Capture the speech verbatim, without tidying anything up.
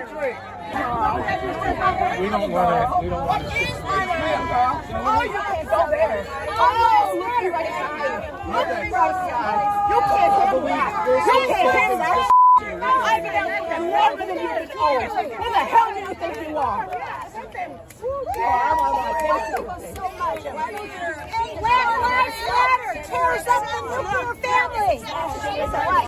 We don't want to. We don't want to. Oh, you can't go there. Oh, look at right now. Look at right now. You can't handle that. You can't handle that. I've been out there longer than you been old. Who the hell do you think you are? Black Lives Matter tears up the nuclear family.